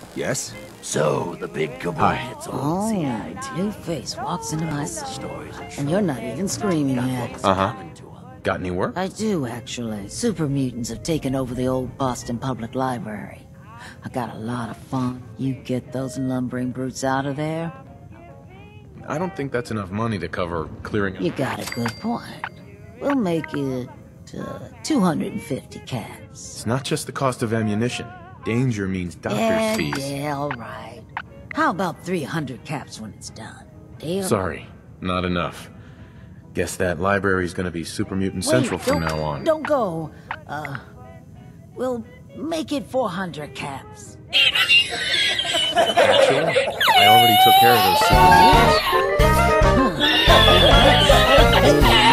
Yes? So, the big kaboom Hi. hits on the CIT. New face walks into my cell. Stories And you're not even screaming yet. Uh-huh. Got any work? I do, actually. Super mutants have taken over the old Boston Public Library. I got a lot of fun. You get those lumbering brutes out of there, I don't think that's enough money to cover clearing... you got a good point. We'll make it 250 caps. It's not just the cost of ammunition. Danger means doctor's fees. Yeah, all right. How about 300 caps when it's done? Deal? Sorry, not enough. Guess that library's gonna be Super Mutant Wait, Central from now on. Don't go. We'll make it 400 caps. Actually, I already took care of those super mutants. Huh.